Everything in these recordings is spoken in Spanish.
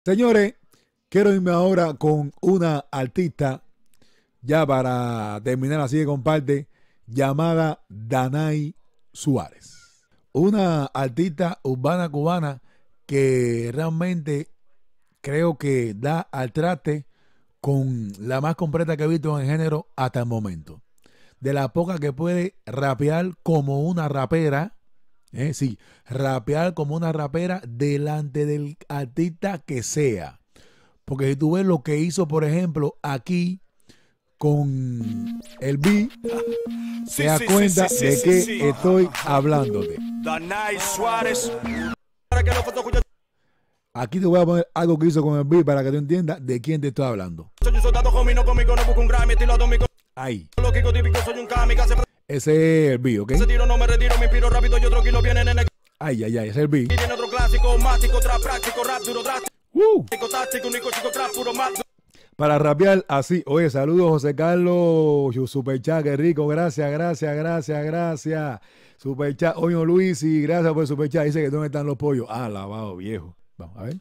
Señores, quiero irme ahora con una artista, ya para terminar así de comparte, llamada Danay Suárez. Una artista urbana cubana que realmente creo que da al traste con la más completa que he visto en el género hasta el momento. De la poca que puede rapear como una rapera. Sí, rapear como una rapera delante del artista que sea. Porque si tú ves lo que hizo, por ejemplo, aquí con el B, te das cuenta de que estoy hablándote. Danay Suárez. Aquí te voy a poner algo que hizo con el B para que tú entiendas de quién te estoy hablando. Ahí. Ese es el B, ¿ok? Ay, ay, ay, ese es el B. Para rapear así. Oye, saludos José Carlos, Superchat, qué rico, gracias, gracias, gracias, gracias. Superchat, oye Luis, y gracias por el Superchat. Dice que dónde están los pollos. Ah, lavado, viejo. Vamos a ver.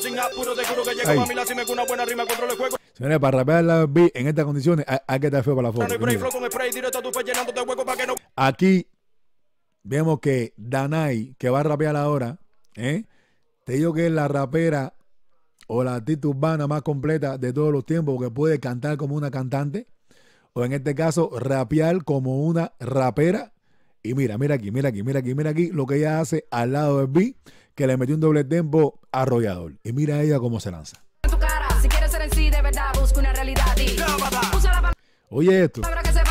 Señores, para rapear la B en estas condiciones hay que estar feo para la foto. Aquí vemos que Danay, que va a rapear ahora, te digo que es la rapera o la artista urbana más completa de todos los tiempos, porque puede cantar como una cantante, o en este caso, rapear como una rapera. Y mira, mira aquí, mira aquí, mira aquí, mira aquí lo que ella hace al lado del beat, que le metió un doble tempo arrollador. Y mira ella cómo se lanza. Oye esto.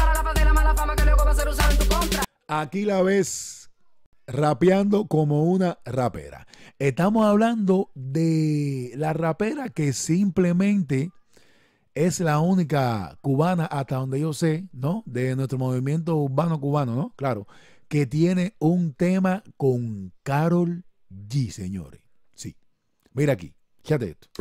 Aquí la ves rapeando como una rapera. Estamos hablando de la rapera que simplemente es la única cubana, hasta donde yo sé, ¿no? De nuestro movimiento urbano cubano, ¿no? Claro, que tiene un tema con Karol G, señores. Sí. Mira aquí, fíjate esto.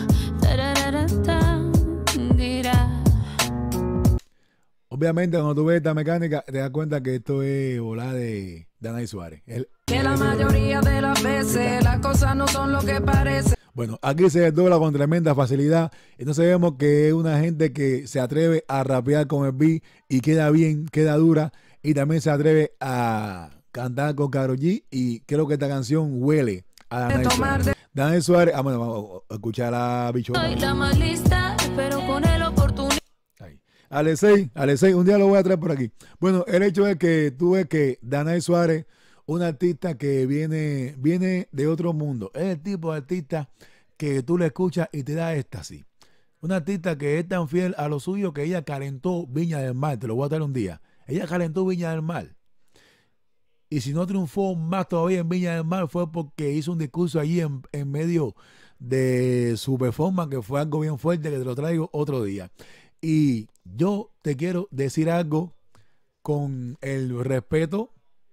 Obviamente, cuando tú ves esta mecánica, te das cuenta que esto es volada de Danay Suárez. Que la mayoría de las veces las cosas no son lo que parecen. Bueno, aquí se desdobla con tremenda facilidad. Entonces vemos que es una gente que se atreve a rapear con el beat y queda bien, queda dura. Y también se atreve a cantar con Karol G. Y creo que esta canción huele a Danay Suárez. Danay Suárez, bueno, vamos a escuchar a Bichona. Soy la más lista, pero con el oportunidad. Alexei, un día lo voy a traer por aquí. Bueno, el hecho es que tú ves que Danay Suárez, una artista que viene de otro mundo. Es el tipo de artista que tú le escuchas y te da éxtasis. Una artista que es tan fiel a lo suyo que ella calentó Viña del Mar. Te lo voy a traer un día. Ella calentó Viña del Mar. Y si no triunfó más todavía en Viña del Mar fue porque hizo un discurso allí en medio de su performance, que fue algo bien fuerte, que te lo traigo otro día. Y yo te quiero decir algo con el respeto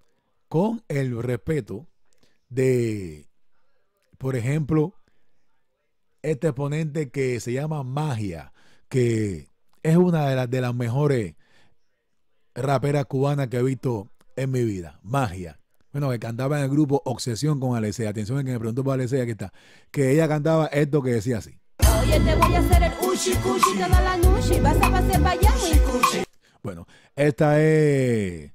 de, por ejemplo, este exponente que se llama Magia, que es una de las mejores raperas cubanas que he visto en mi vida. Magia. Bueno, que cantaba en el grupo Obsesión con Alexei. Atención, el que me preguntó por Alexei, aquí está. Que ella cantaba esto que decía así. Oye, te voy a hacer el uchi cuchi toda la noche. Vas a pasar para allá, cuchi. Bueno, esta es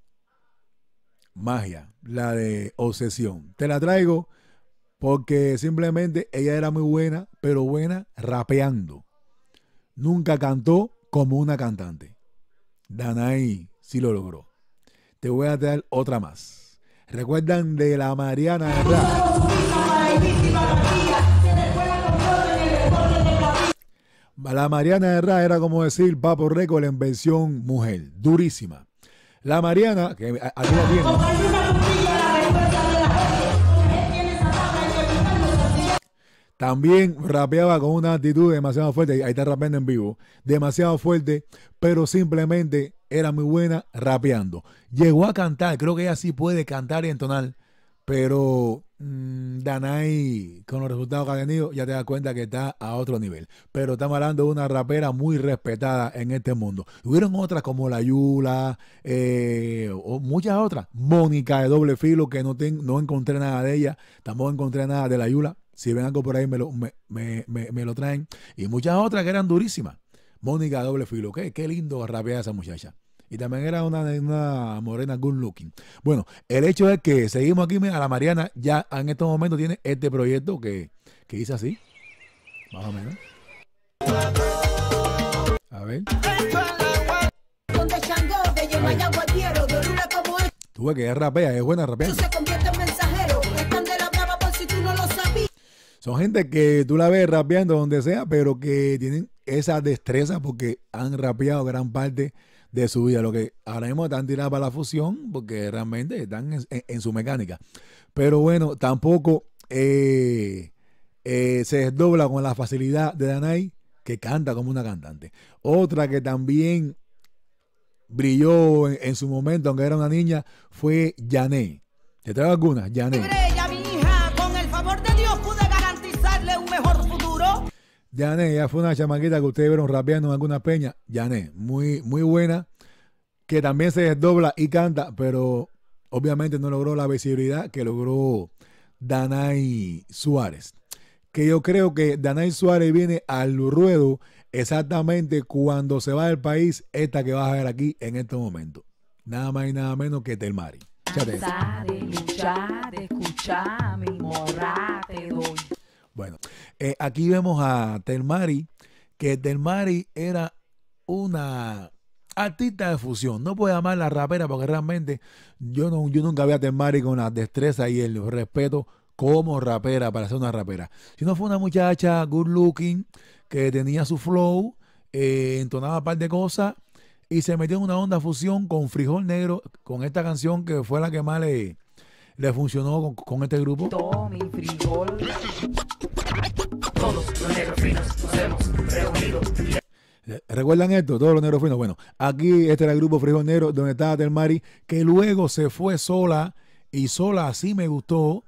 Magia, la de Obsesión. Te la traigo porque simplemente ella era muy buena, pero buena rapeando. Nunca cantó como una cantante. Danay sí lo logró. Te voy a traer otra más. ¿Recuerdan de la Mariana de Rap? La Mariana de Ra era como decir Papo Récord en versión mujer, durísima. La Mariana, que aquí la tiene. También rapeaba con una actitud demasiado fuerte, ahí está rapeando en vivo, demasiado fuerte, pero simplemente era muy buena rapeando. Llegó a cantar, creo que ella sí puede cantar y entonar, pero Danay, con los resultados que ha tenido, ya te das cuenta que está a otro nivel. Pero estamos hablando de una rapera muy respetada en este mundo. Hubieron otras como la Yula, o muchas otras. Mónica de Doble Filo, que no encontré nada de ella, tampoco encontré nada de la Yula. Si ven algo por ahí, me lo traen. Y muchas otras que eran durísimas. Mónica Doble Filo, qué lindo rapear esa muchacha. Y también era una morena good looking. Bueno, el hecho es que seguimos aquí. A la Mariana ya en estos momentos tiene este proyecto que dice así. Más o menos. A ver. Tú ves que es rapea, es buena rapeando. Son gente que tú la ves rapeando donde sea, pero que tienen esa destreza porque han rapeado gran parte de su vida. Lo que ahora mismo están tirados para la fusión porque realmente están en su mecánica. Pero bueno, tampoco se desdobla con la facilidad de Danay, que canta como una cantante. Otra que también brilló en su momento, aunque era una niña, fue Yané. ¿Te traigo algunas? Yané. Yané, ella fue una chamaquita que ustedes vieron rapeando en alguna peña. Yané, muy buena, que también se desdobla y canta, pero obviamente no logró la visibilidad que logró Danay Suárez. Que yo creo que Danay Suárez viene al ruedo exactamente cuando se va del país, esta que vas a ver aquí en este momento. Nada más y nada menos que Telmari. Bueno, aquí vemos a Telmari, que Telmari era una artista de fusión. No puedo llamarla rapera porque realmente yo nunca vi a Telmari con la destreza y el respeto como rapera para ser una rapera. Sino fue una muchacha good looking que tenía su flow, entonaba un par de cosas y se metió en una onda fusión con Frijol Negro, con esta canción que fue la que más le funcionó con este grupo. Tommy Frijol. Todos los negros finos nos hemos reunido. ¿Recuerdan esto? Todos los negros finos. Bueno, aquí este era el grupo Frijol Negro donde estaba Telmari, que luego se fue sola y sola así me gustó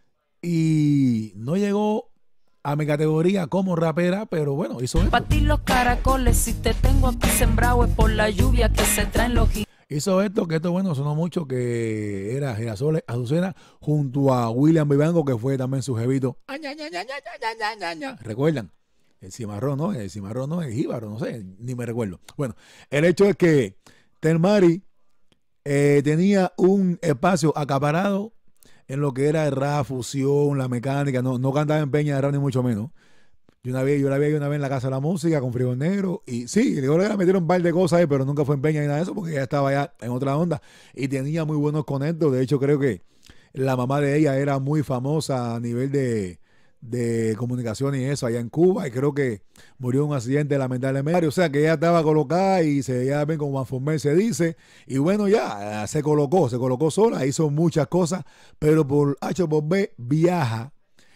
y no llegó a mi categoría como rapera, pero bueno, hizo esto. Partir los caracoles, si te tengo aquí sembrado es por la lluvia que se traen los... Hizo esto, que esto bueno, sonó mucho, que era Girasoles Azucena junto a William Vivango, que fue también su jevito. ¿Recuerdan? El cimarrón, ¿no? El cimarrón, no, el jíbaro, no sé, ni me recuerdo. Bueno, el hecho es que Telmari tenía un espacio acaparado en lo que era el rap, fusión, la mecánica, no cantaba en peña de rap ni mucho menos. Yo la vi una vez en la Casa de la Música con Frijol Negro y sí, le metieron un par de cosas ahí, pero nunca fue en peña ni nada de eso porque ella estaba ya en otra onda y tenía muy buenos conectos. De hecho, creo que la mamá de ella era muy famosa a nivel de comunicación y eso allá en Cuba y creo que murió en un accidente lamentablemente. O sea que ella estaba colocada y se veía bien como Juan Formel se dice y bueno ya se colocó sola, hizo muchas cosas, pero por H por B viaja,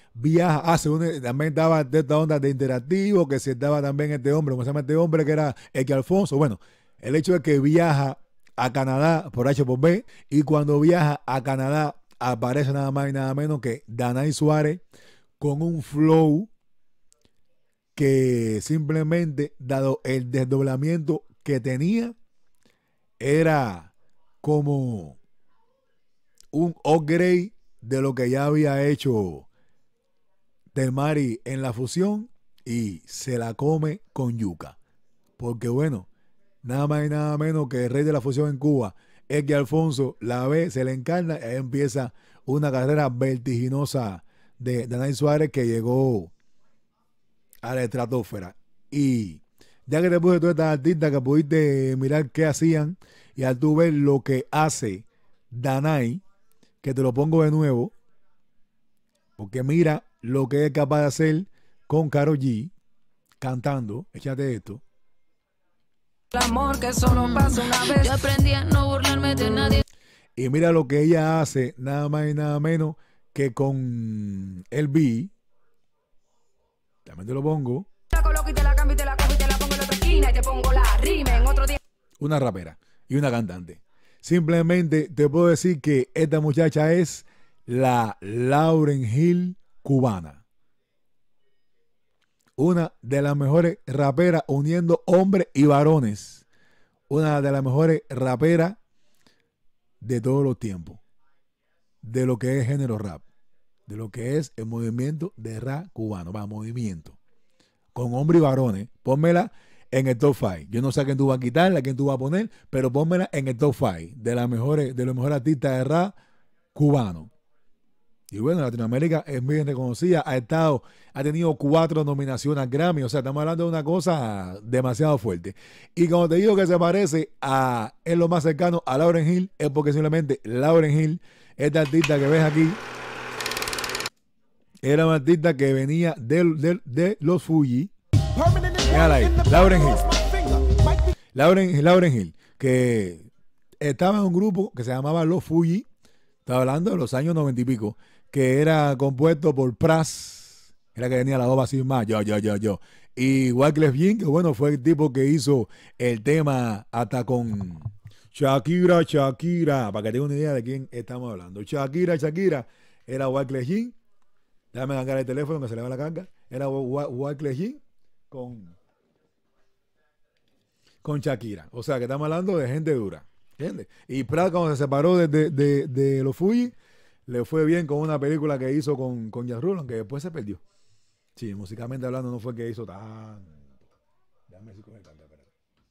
también estaba de esta onda de interactivo, que se estaba también este hombre, ¿cómo se llama este hombre? Que era X Alfonso. Bueno, el hecho es que viaja a Canadá por H por B y cuando viaja a Canadá aparece nada más y nada menos que Danay Suárez con un flow que simplemente, dado el desdoblamiento que tenía, era como un upgrade de lo que ya había hecho Telmari en la fusión y se la come con yuca. Porque bueno, nada más y nada menos que el rey de la fusión en Cuba, X Alfonso, la ve, se le encarna y ahí empieza una carrera vertiginosa de Danay Suárez que llegó a la estratosfera. Y ya que te puse todas estas artistas que pudiste mirar qué hacían y al tú ver lo que hace Danay, que te lo pongo de nuevo, porque mira lo que es capaz de hacer con Karol G cantando. Échate esto. El amor que solo pasa una vez. Yo aprendí a no burlarme de nadie. Y mira lo que ella hace, nada más y nada menos que con el B. También te lo pongo. La coloco y te la cambio y te la cojo y te la pongo en otra esquina y te pongo la rima en otro día. Una rapera y una cantante. Simplemente te puedo decir que esta muchacha es la Lauryn Hill cubana. Una de las mejores raperas uniendo hombres y varones. Una de las mejores raperas de todos los tiempos. De lo que es género rap. de lo que es el movimiento de rap cubano. Va, movimiento. Con hombres y varones. Pónmela en el top 5. Yo no sé a quién tú vas a quitar, a quién tú vas a poner, pero pónmela en el top 5 de los mejores artistas de rap cubano. Y bueno, Latinoamérica es muy bien reconocida, ha tenido 4 nominaciones al Grammy, o sea, estamos hablando de una cosa demasiado fuerte. Y como te digo que se parece es lo más cercano a Lauryn Hill, es porque simplemente Lauryn Hill, esta artista que ves aquí, era una artista que venía de los Fuji. Mírala ahí, Lauryn Hill. Lauryn Hill, que estaba en un grupo que se llamaba Los Fuji, estaba hablando de los años 90 y pico, que era compuesto por Pras, era que tenía la voz así más, yo. Y Wyclef Jean, que bueno, fue el tipo que hizo el tema hasta con Shakira, para que tengan una idea de quién estamos hablando. Shakira, era Wyclef Jean. Déjame cargar el teléfono que se le va la carga. Era Wyclef Jean con Shakira. O sea, que estamos hablando de gente dura. ¿Entiendes? Y Pras, cuando se separó de los Fuji, le fue bien con una película que hizo con Ja Rule, aunque después se perdió. Sí, musicalmente hablando no fue que hizo tanto. Déjame decir con el canto, espérate.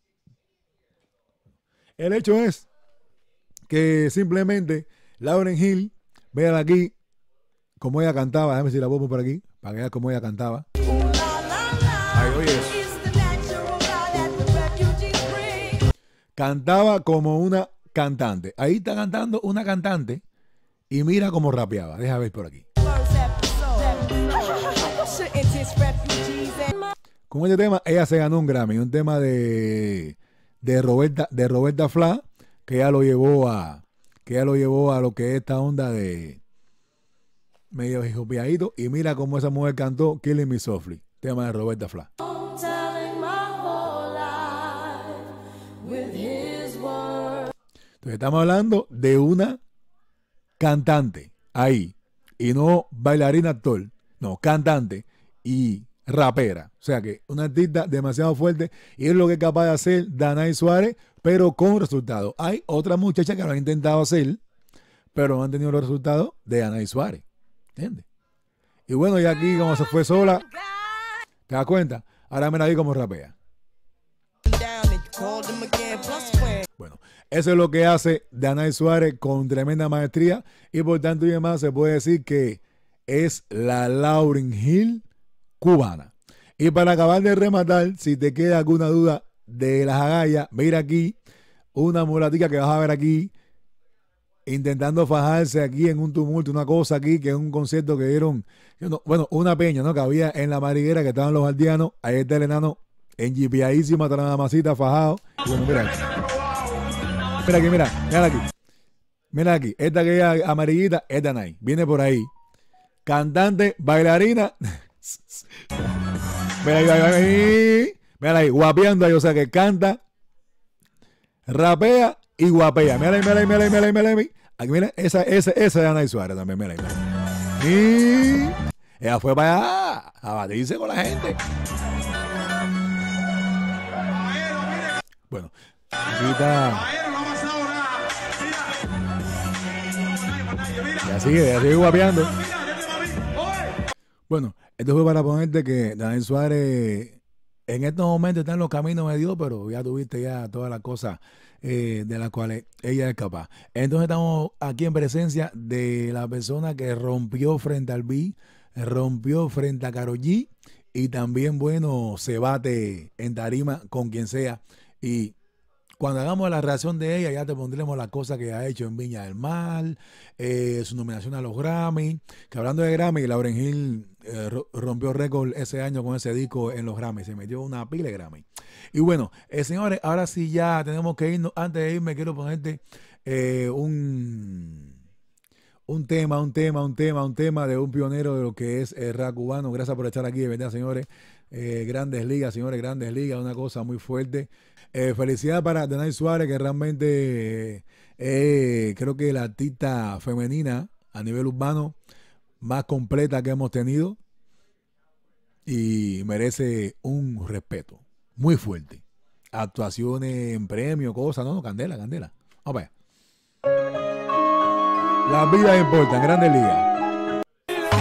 El hecho es que simplemente Lauryn Hill, vean aquí cómo ella cantaba. Déjame decir la voz por aquí, para que vean cómo ella cantaba. Ay, oye eso. Cantaba como una cantante. Ahí está cantando una cantante y mira cómo rapeaba. Deja ver por aquí. Con este tema ella se ganó un Grammy, un tema de Roberta Flack, que ella lo llevó a lo que es esta onda de medio hijopiadito. Y mira cómo esa mujer cantó Killing Me Softly, tema de Roberta Flack. Entonces estamos hablando de una cantante ahí, y no bailarina actor, no, cantante y rapera. O sea que una artista demasiado fuerte, y es lo que es capaz de hacer Danay Suárez, pero con resultados. Hay otras muchachas que lo han intentado hacer, pero no han tenido los resultados de Danay Suárez. ¿Entiendes? Y bueno, y aquí como se fue sola, ¿te das cuenta? Ahora me la vi como rapea. Bueno, eso es lo que hace Danay Suárez con tremenda maestría, y por tanto y demás se puede decir que es la Lauryn Hill cubana. Y para acabar de rematar, si te queda alguna duda de las agallas, mira aquí una mulatica que vas a ver aquí intentando fajarse aquí en un tumulto, una cosa aquí que es un concierto que dieron, bueno, una peña, ¿no? Que había en la madriguera, que estaban los aldeanos. Ahí está el enano enjipiadísima, hasta la masita, fajado. Bueno, mira aquí, mira aquí. Mira aquí, esta que es amarillita es Danay, viene por ahí. Cantante, bailarina. Mira ahí, guapeando ahí, o sea que canta, rapea y guapea. Mira ahí. Aquí, mira, esa es Danay Suárez también, mira ahí. Y ella fue para allá a batirse con la gente. Bueno, aquí está. Ya sigue guapeando. Bueno, esto fue para ponerte que Danay Suárez en estos momentos está en los caminos de Dios, pero ya tuviste ya todas las cosas de las cuales ella es capaz. Entonces estamos aquí en presencia de la persona que rompió frente al B, rompió frente a Karol G, y también, bueno, se bate en tarima con quien sea. Y cuando hagamos la reacción de ella, ya te pondremos las cosas que ha hecho en Viña del Mar, su nominación a los Grammy. Que hablando de Grammy, Lauryn Hill rompió récord ese año con ese disco en los Grammy. Se metió una pila de Grammy. Y bueno, señores, ahora sí ya tenemos que irnos. Antes de irme, quiero ponerte un tema de un pionero de lo que es el rap cubano. Gracias por estar aquí, de verdad, señores. Grandes ligas, señores, grandes ligas, una cosa muy fuerte. Felicidades para Danay Suárez, que realmente creo que la artista femenina a nivel urbano más completa que hemos tenido, y merece un respeto muy fuerte. Actuaciones en premio, cosas, no, candela. Vamos allá. Las vidas importan, grandes ligas.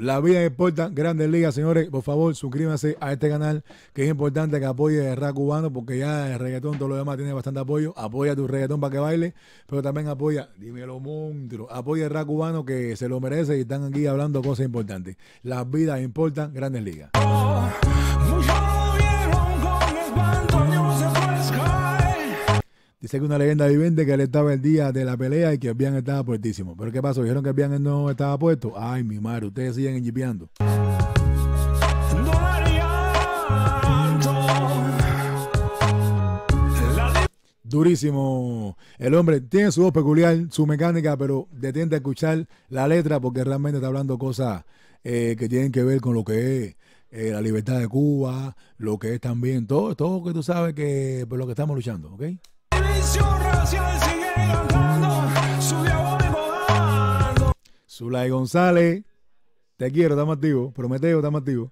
la vida importa, Grandes Ligas, señores. Por favor, suscríbanse a este canal, que es importante que apoye el rap cubano, porque ya el reggaetón, todo lo demás tiene bastante apoyo. Apoya tu reggaetón para que baile, pero también apoya, dímelo, monstruo, apoya el rap cubano, que se lo merece, y están aquí hablando cosas importantes. Las vidas importan, Grandes Ligas. Dice que una leyenda viviente que él estaba el día de la pelea y que el Bian estaba puestísimo. ¿Pero qué pasó? ¿Dijeron que el Bian no estaba puesto? Ay, mi madre, ustedes siguen enjipeando. Durísimo. El hombre tiene su voz peculiar, su mecánica, pero detente a escuchar la letra, porque realmente está hablando cosas que tienen que ver con lo que es la libertad de Cuba, lo que es también todo que tú sabes que por lo que estamos luchando, ¿ok? Zulay González, te quiero, estamos activos. Prometeo, estamos activos.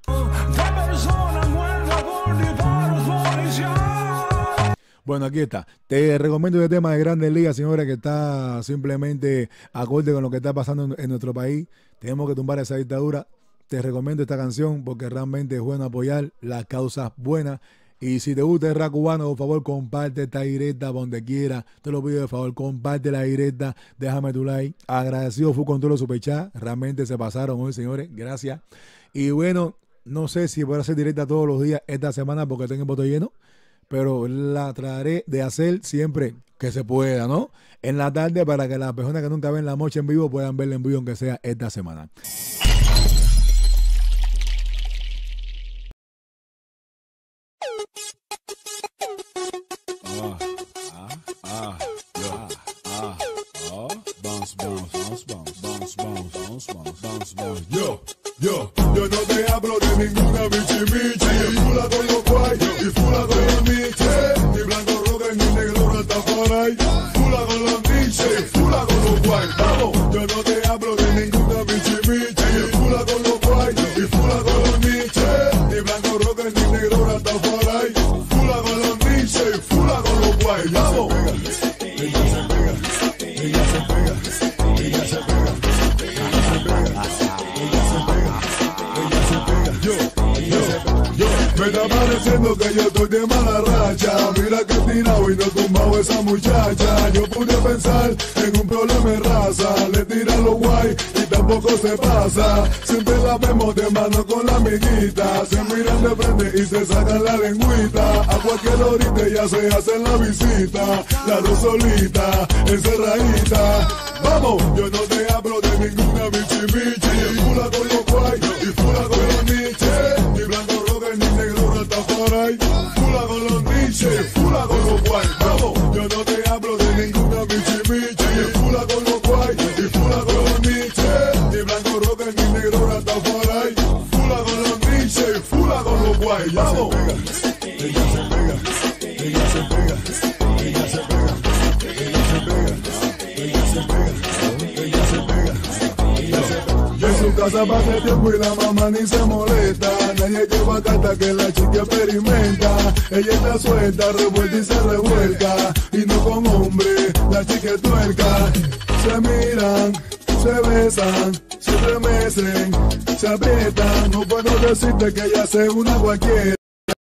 Bueno, aquí está. Te recomiendo este tema de Grandes Ligas, señores, que está simplemente acorde con lo que está pasando en nuestro país. Tenemos que tumbar esa dictadura. Te recomiendo esta canción porque realmente es bueno apoyar las causas buenas. Y si te gusta el rap cubano, por favor, comparte esta directa donde quiera. Te lo pido, por favor, comparte la directa. Déjame tu like. Agradecido fue con todo los superchats. Realmente se pasaron hoy, señores. Gracias. Y bueno, no sé si voy a hacer directa todos los días esta semana porque tengo el bote lleno. Pero la trataré de hacer siempre que se pueda, ¿no? En la tarde, para que las personas que nunca ven La Mocha en vivo puedan verla en vivo, aunque sea esta semana. Yo no te hablo de ninguna bichimichi. Fula con los guay y fula con los niches. Ni blanco roque ni negro rastafari. Fula con los niches, fula con los guay. Vamos, yo no te hablo de ninguna bichimichi. Fula con los guay y fula con los niches. Ni blanco roque ni negro rastafari. Fula con los niches, fula con los guay. Vamos. Ella se pega, ella se pega, ella se pega, ella se pega, ella se pega. Yo, me está pareciendo que yo estoy de mala racha. Mira que he tirado y no he tumbado esa muchacha. Yo pude pensar en un problema de raza. Le tira lo guay y tampoco se pasa. Siempre la vemos de mano con la amiguita. Se miran de frente y se sacan la lengüita. A cualquier horita ya se hacen la visita. Las dos solitas, encerradita. Vamos, yo no te hablo de ninguna bichimichi. Fula con los guay y fula con los niches. Ni blanco roque ni negro rastafari. Fula con los niches, fula con los guay. Vamos, yo no te hablo de ninguna bichimichi. Fula con los guay y fula con los niches. Ni blanco roque ni negro rastafari. Fula con los niches, fula con los guay. Vamos. Ella se pega, ella se pega, ella se pega, ella se pega, ella se pega, ella se pega, ella se pega. En su casa pasa el tiempo y la mamá ni se molesta. Nadie lleva carta que la chica experimenta. Ella está suelta, revuelta y se revuelca. Y no con hombre, la chica es tuerca. Se miran, se besan, se estremecen, se aprietan. No puedo decirte que ella sea una cualquiera,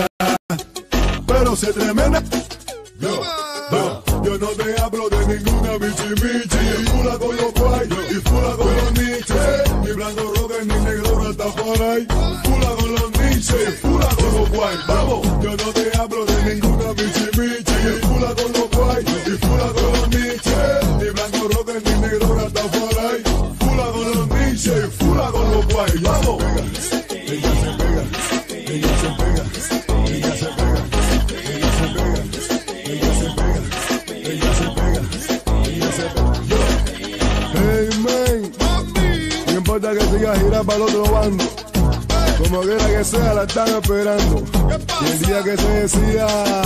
pero se tremenda. Yo no te hablo de ninguna bichimichi. Fula con los guay y fula con los niches. Ni blanco roque ni negro rastafari. Fula con los niches, fula con los guay. Vamos, yo no te hablo de ninguna bichimichi. Fula con los guay y fula con los niches. Ni blanco roque ni negro rastafari. Fula con los niches, fula con los guay. Vamos. Ella se pega, ella se pega, ella se pega, ella se pega, ella se pega, ella se pega, ella se pega. Hey man, no importa que siga girando para el otro bando. Como quiera que sea, la están esperando. Y el día que se decía,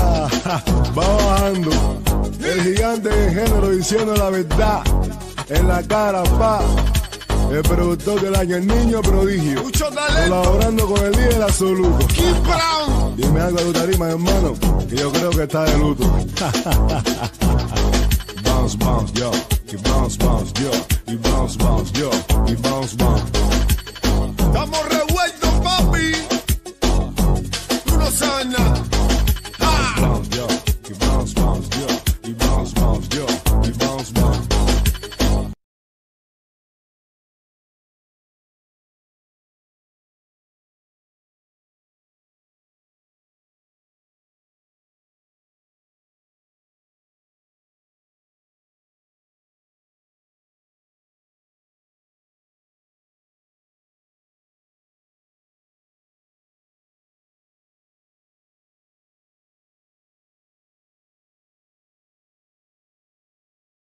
va bajando. El gigante de género diciendo la verdad en la cara, pa. El productor del año, el niño prodigio. Colaborando con el líder absoluto. Dime algo de tu tarima, hermano, que yo creo que está de luto. Bounce, bounce, yo. Y bounce, bounce, yo. Y bounce, bounce, yo. Y bounce, bounce. Estamos revueltos, papi. Tú no sabes nada.